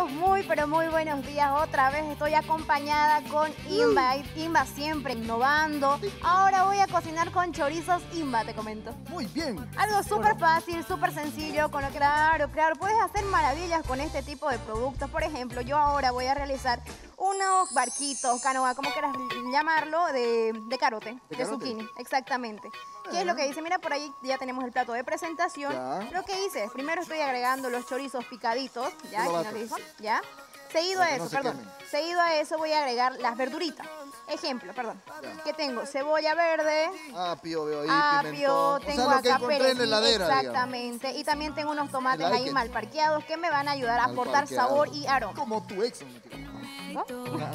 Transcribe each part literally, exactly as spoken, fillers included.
amigos, muy pero muy buenos días. Otra vez estoy acompañada con Imba. Imba siempre innovando. Ahora voy a cocinar con chorizos Imba, te comento. Muy bien. Algo súper fácil, súper sencillo. Con lo claro, claro, puedes hacer maravillas con este tipo de productos. Por ejemplo, yo ahora voy a realizar unos barquitos, canoa, como quieras llamarlo, de, de carote, de, de zucchini, exactamente. ¿Qué es lo que hice? Mira, por ahí ya tenemos el plato de presentación. Ya. Lo que hice, primero estoy agregando los chorizos picaditos, ¿ya? ¿No le dijo? ¿Ya? Seguido a eso, no perdón, quemen. Seguido a eso voy a agregar las verduritas. Ejemplo, perdón, ya. Que tengo cebolla verde, apio, veo ahí, apio, tengo o sea, acá perejil, en la heladera, exactamente, digamos. Y también tengo unos tomates like ahí it. mal parqueados que me van a ayudar a aportar parqueado. sabor y aroma. Como tu ex. ¿No?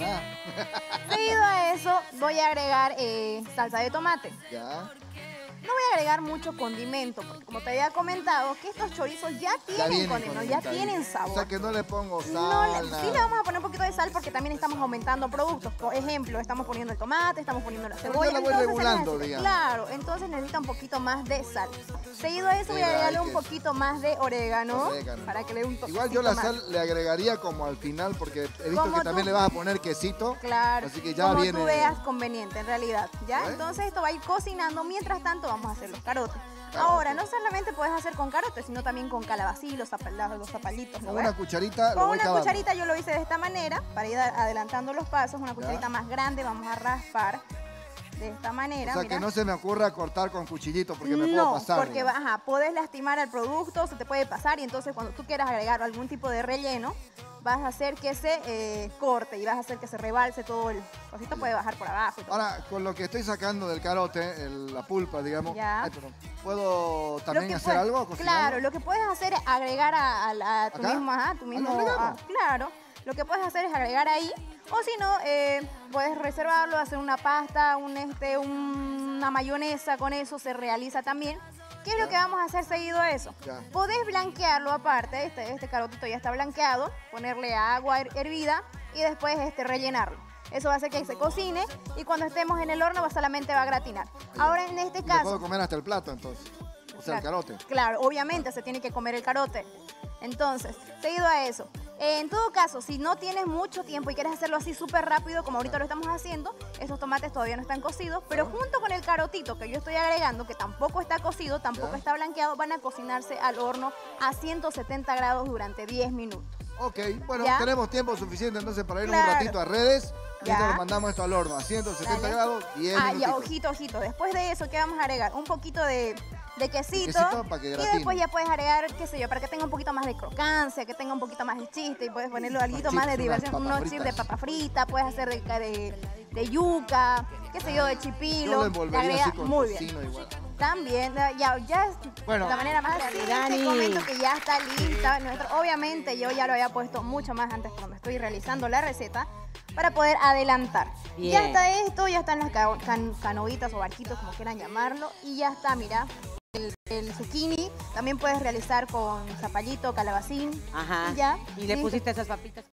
Seguido a eso voy a agregar eh, salsa de tomate. Ya. No voy a agregar mucho condimento, porque como te había comentado, que estos chorizos ya tienen ya condimento, ya tienen sabor. O sea que no le pongo sal, no le, nada. Sí le vamos a poner un poquito de sal porque también estamos aumentando productos. Por ejemplo, estamos poniendo el tomate, estamos poniendo la cebolla. Yo la voy entonces regulando, digamos. Claro, entonces necesita un poquito más de sal. Seguido a eso voy a agregarle un poquito más de orégano, orégano. para que le dé un toque. Igual yo la más. sal le agregaría como al final porque he visto como que tú, también le vas a poner quesito. Claro, así que ya como viene... tú veas conveniente en realidad. ¿Ya? ¿Eh? Entonces esto va a ir cocinando. Mientras tanto vamos a hacer los carotes. Carote. Ahora, no solamente puedes hacer con carotes, sino también con calabacín, los, zapal, los zapallitos. Con una cucharita Con lo voy una cavando. cucharita yo lo hice de esta manera, para ir adelantando los pasos. Una cucharita ya. más grande, vamos a raspar de esta manera. O sea, mira. que no se me ocurra cortar con cuchillito porque me no, puedo pasar. porque ajá, puedes lastimar al producto, se te puede pasar y entonces cuando tú quieras agregar algún tipo de relleno, vas a hacer que se eh, corte y vas a hacer que se rebalse todo el cosito, puede bajar por abajo. Y todo. Ahora, con lo que estoy sacando del carote, el, la pulpa, digamos, ya. ay, pero ¿puedo también hacer puedes, algo? Claro, lo que puedes hacer es agregar a, a, a tu ¿Acá? mismo, ajá, tu mismo, ¿Ah, ah, claro, lo que puedes hacer es agregar ahí, o si no, eh, puedes reservarlo, hacer una pasta, un, este, un, una mayonesa, con eso se realiza también. ¿Qué es ya. lo que vamos a hacer seguido a eso? Ya. Podés blanquearlo aparte, este, este carotito ya está blanqueado, ponerle agua her hervida y después este, rellenarlo. Eso va a hacer que se cocine y cuando estemos en el horno va solamente va a gratinar. Ahora en este caso... puedo comer hasta el plato entonces, o sea, claro, el carote. Claro, obviamente se tiene que comer el carote. Entonces, seguido a eso, eh, en todo caso, si no tienes mucho tiempo y quieres hacerlo así súper rápido, como ahorita lo estamos haciendo, esos tomates todavía no están cocidos, pero junto con el carotito que yo estoy agregando, que tampoco está cocido, tampoco ¿Ya? está blanqueado, van a cocinarse al horno a ciento setenta grados durante diez minutos. Ok, bueno, ¿Ya? tenemos tiempo suficiente entonces para ir claro. un ratito a redes. Y Ya. nos mandamos esto al horno a ciento setenta Dale. grados, diez Ah, minutitos. ya, ojito, ojito. Después de eso, ¿qué vamos a agregar? Un poquito de, de quesito. quesito para que y gratine. después ya puedes agregar, qué sé yo, para que tenga un poquito más de crocancia, que tenga un poquito más de chiste y puedes ponerle algo más de diversión. Unos chips de papa frita, puedes hacer de, de, de yuca, qué sé yo, de chipilo. Yo lo envolvería así con muy bien. Igual. También, ya, ya es bueno, la manera más así, te comento que ya está lista. Nuestro, obviamente yo ya lo había puesto mucho más antes cuando estoy realizando la receta para poder adelantar. Bien. Ya está esto, ya están las can, can, canoitas o barquitos, como quieran llamarlo, y ya está, mira, el, el zucchini. También puedes realizar con zapallito, calabacín. Ajá. Y ya. Y le ¿sí? pusiste esas papitas.